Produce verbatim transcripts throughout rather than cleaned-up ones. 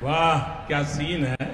वाह क्या सीन है।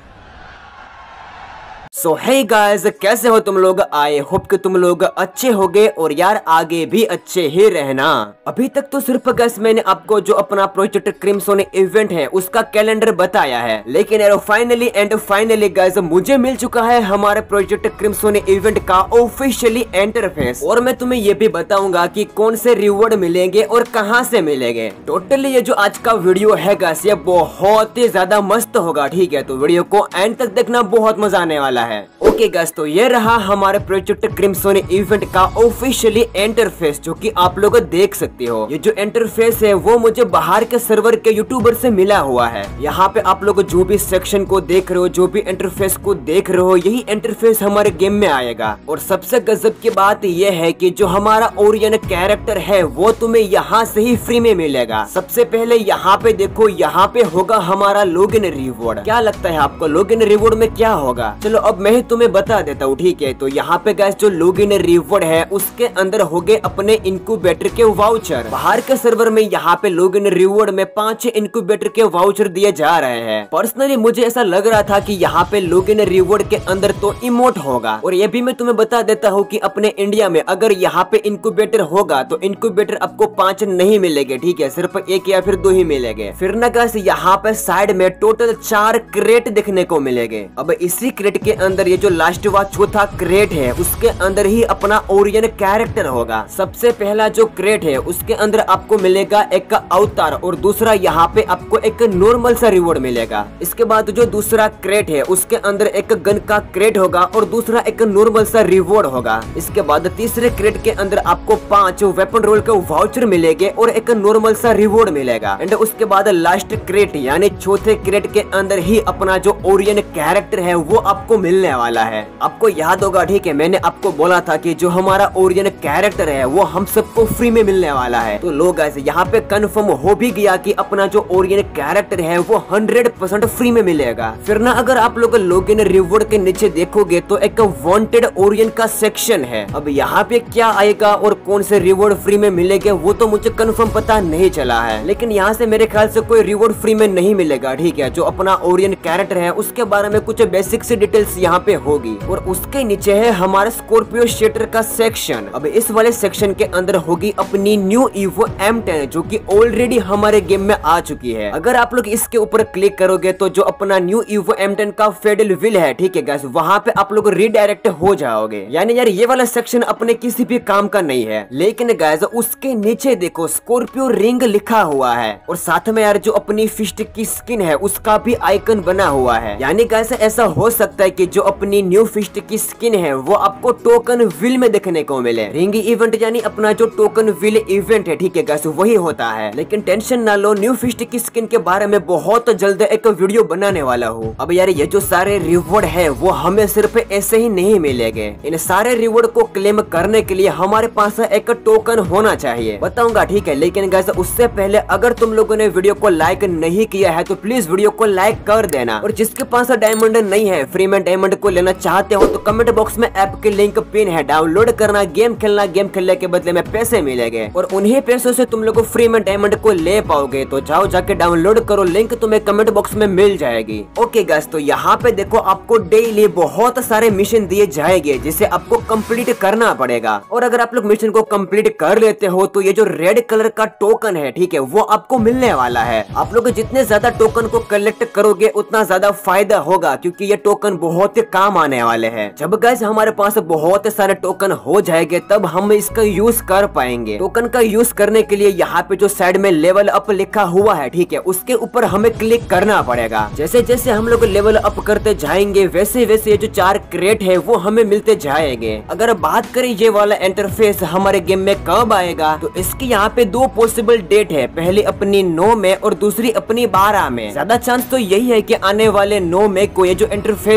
सो हे गाइस, कैसे हो तुम लोग? आई होप कि तुम लोग अच्छे होगे और यार आगे भी अच्छे ही रहना। अभी तक तो सिर्फ गाइस मैंने आपको जो अपना प्रोजेक्ट क्रिम्सन इवेंट है उसका कैलेंडर बताया है, लेकिन यार फाइनली एंड फाइनली गाइस मुझे मिल चुका है हमारे प्रोजेक्ट क्रिम्सन इवेंट का ऑफिशियली इंटरफेस। और मैं तुम्हें ये भी बताऊंगा कि कौन से रिवॉर्ड मिलेंगे और कहां से मिलेंगे। टोटली ये जो आज का वीडियो है गाइस ये बहुत ही ज्यादा मस्त होगा, ठीक है? तो वीडियो को एंड तक देखना, बहुत मजा आने वाला है। ओके गाइस, तो ये रहा हमारे प्रोजेक्ट क्रिम्सन इवेंट का ऑफिशियली इंटरफेस जो कि आप लोग देख सकते हो। ये जो इंटरफेस है वो मुझे बाहर के सर्वर के यूट्यूबर से मिला हुआ है। यहाँ पे आप लोग जो भी सेक्शन को देख रहे हो, जो भी इंटरफेस को देख रहे हो, यही इंटरफेस हमारे गेम में आएगा। और सबसे गजब की बात यह है कि जो हमारा ओरियन कैरेक्टर है वो तुम्हें यहाँ से ही फ्री में मिलेगा। सबसे पहले यहाँ पे देखो, यहाँ पे होगा हमारा लॉगिन रिवॉर्ड। क्या लगता है आपको लॉगिन रिवॉर्ड में क्या होगा? चलो अब मैं ही तुम्हें बता देता हूँ, ठीक है? तो यहाँ पे गाइस जो लॉगिन रिवॉर्ड है उसके अंदर होंगे अपने इनक्यूबेटर के वाउचर। बाहर के सर्वर में यहाँ पे लॉगिन रिवॉर्ड में पांच इनक्यूबेटर के वाउचर दिए जा रहे हैं। पर्सनली मुझे ऐसा लग रहा था कि यहाँ पे लॉगिन रिवॉर्ड के अंदर तो इमोट होगा। और ये भी मैं तुम्हें बता देता हूँ कि अपने इंडिया में अगर यहाँ पे इनक्यूबेटर होगा तो इनक्यूबेटर आपको पांच नहीं मिलेंगे, ठीक है? सिर्फ एक या फिर दो ही मिलेंगे। फिर ना गाइस यहाँ पे साइड में टोटल चार क्रेट देखने को मिलेंगे। अब इसी क्रेट के अंदर ये जो लास्ट वा चौथा क्रेट है उसके अंदर ही अपना ओरियन कैरेक्टर होगा। सबसे पहला जो क्रेट है उसके अंदर आपको मिलेगा एक अवतार और दूसरा यहाँ पे आपको एक नॉर्मल सा रिवॉर्ड मिलेगा। इसके बाद जो दूसरा क्रेट है उसके अंदर एक गन का क्रेट होगा और दूसरा एक नॉर्मल सा रिवॉर्ड होगा। इसके बाद तीसरे क्रेट के अंदर आपको पांच वेपन रोल के वाउचर मिलेंगे और एक नॉर्मल सा रिवॉर्ड मिलेगा। एंड उसके बाद लास्ट क्रेट यानी चौथे क्रेट के अंदर ही अपना जो ओरियन कैरेक्टर है वो आपको मिलने वाला है। आपको याद होगा, ठीक है? मैंने आपको बोला था कि जो हमारा ओरियन कैरेक्टर है वो हम सबको फ्री में मिलने वाला है। तो लोग ऐसे यहाँ पे कंफर्म हो भी गया कि अपना जो ओरियन कैरेक्टर है वो हंड्रेड परसेंट फ्री में मिलेगा। फिर ना अगर आप लोग लॉगिन रिवॉर्ड के नीचे देखोगे तो एक वांटेड ओरियन का सेक्शन है। अब यहाँ पे क्या आएगा और कौन से रिवॉर्ड फ्री में मिलेंगे वो तो मुझे कंफर्म पता नहीं चला है, लेकिन यहाँ से मेरे ख्याल से कोई रिवॉर्ड फ्री में नहीं मिलेगा, ठीक है? जो अपना ओरियन कैरेक्टर है उसके बारे में कुछ बेसिक सी डिटेल्स यहाँ पे होगी। और उसके नीचे है हमारा स्कॉर्पियो शेटर का सेक्शन। अब इस वाले सेक्शन के अंदर होगी अपनी न्यू ईवो एम टेन जो कि ऑलरेडी हमारे गेम में आ चुकी है। अगर आप लोग इसके ऊपर क्लिक करोगे तो जो अपना न्यू ईवो एम टेन का फेडल व्हील है, ठीक है गाइस, वहाँ पे आप लोग रीडायरेक्ट हो जाओगे। यानी यार ये वाला सेक्शन अपने किसी भी काम का नहीं है। लेकिन गाइस उसके नीचे देखो स्कॉर्पियो रिंग लिखा हुआ है और साथ में यार जो अपनी फिस्ट की स्किन है उसका भी आइकन बना हुआ है। यानी गाइस ऐसा हो सकता है कि जो अपनी न्यू फिस्ट की स्किन है वो आपको टोकन व्हील में देखने को मिले। रिंग इवेंट यानी अपना जो टोकन व्हील इवेंट है, ठीक है गाइस, वही होता है। लेकिन टेंशन ना लो, न्यू फिस्ट की स्किन के बारे में बहुत जल्द एक वीडियो बनाने वाला हूँ। अब यार ये जो सारे रिवॉर्ड है वो हमें सिर्फ ऐसे ही नहीं मिलेंगे। इन सारे रिवॉर्ड को क्लेम करने के लिए हमारे पास एक टोकन होना चाहिए, बताऊंगा, ठीक है? लेकिन गाइस उससे पहले अगर तुम लोगों ने वीडियो को लाइक नहीं किया है तो प्लीज वीडियो को लाइक कर देना। और जिसके पास डायमंड नहीं है, फ्री में डायमंड को लेना चाहते हो तो कमेंट बॉक्स में ऐप की लिंक पिन है, डाउनलोड करना, गेम खेलना, गेम खेलने के बदले में पैसे मिलेंगे और उन्हीं पैसों से तुम लोग को फ्री में डायमंड को ले पाओगे। तो जाओ जाके डाउनलोड करो, लिंक तुम्हें कमेंट बॉक्स में मिल जाएगी। ओके गाइस, तो यहाँ पे देखो आपको डेली बहुत सारे मिशन दिए जाएंगे जिसे आपको कंप्लीट करना पड़ेगा। और अगर आप लोग मिशन को कंप्लीट कर लेते हो तो ये जो रेड कलर का टोकन है, ठीक है, वो आपको मिलने वाला है। आप लोग जितने ज्यादा टोकन को कलेक्ट करोगे उतना ज्यादा फायदा होगा क्योंकि ये टोकन बहुत ही काम आने वाले हैं। जब गाइस हमारे पास बहुत सारे टोकन हो जाएंगे तब हम इसका यूज कर पाएंगे। टोकन का यूज करने के लिए यहाँ पे जो साइड में लेवल अप लिखा हुआ है, ठीक है, उसके ऊपर हमें क्लिक करना पड़ेगा। जैसे जैसे हम लोग लेवल अप करते जाएंगे वैसे वैसे जो चार क्रेट है वो हमें मिलते जाएंगे। अगर बात करें ये वाला इंटरफेस हमारे गेम में कब आएगा तो इसकी यहाँ पे दो पॉसिबल डेट है, पहली अपनी नौ में और दूसरी अपनी बारह में। ज्यादा चांस तो यही है कि आने वाले नौ में को ये जो इंटरफेस है वो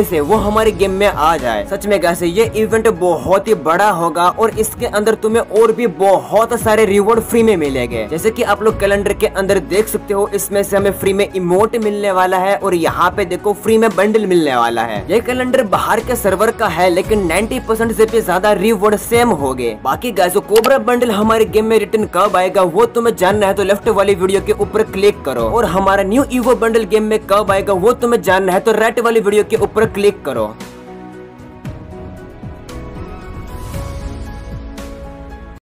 हमारे गेम में आ जाए। सच में कैसे ये इवेंट बहुत ही बड़ा होगा और इसके अंदर तुम्हें और भी बहुत सारे रिवॉर्ड फ्री में मिलेंगे। जैसे कि आप लोग कैलेंडर के अंदर देख सकते हो, इसमें से हमें फ्री में इमोट मिलने वाला है और यहाँ पे देखो फ्री में बंडल मिलने वाला है। ये कैलेंडर बाहर के सर्वर का है लेकिन नब्बे परसेंट से भी ज्यादा रिवॉर्ड सेम हो गए। बाकी गाइस कोबरा बंडल हमारे गेम में रिटर्न कब आएगा वो तुम्हें जानना है तो लेफ्ट वाली वीडियो के ऊपर क्लिक करो, और हमारा न्यू ईवो बंडल गेम में कब आएगा वो तुम्हें जानना है तो राइट वाली वीडियो के ऊपर क्लिक करो।